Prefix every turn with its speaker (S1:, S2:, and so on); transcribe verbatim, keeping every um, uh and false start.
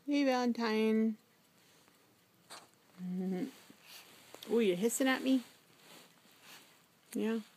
S1: Hey, Valentine. Mm-hmm. Oh, you're hissing at me? Yeah.